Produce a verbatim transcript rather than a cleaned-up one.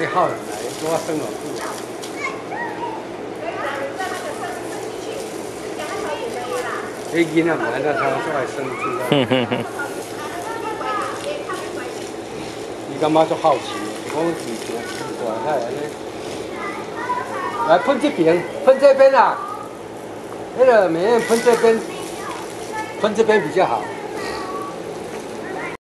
你好人来，我生了不。你囡仔唔安怎通做来生出来？哼哼哼。伊感觉足好奇，我以前奇怪，他安尼。来喷这边，喷这边啊！那个美艳喷这边，喷这边比较好。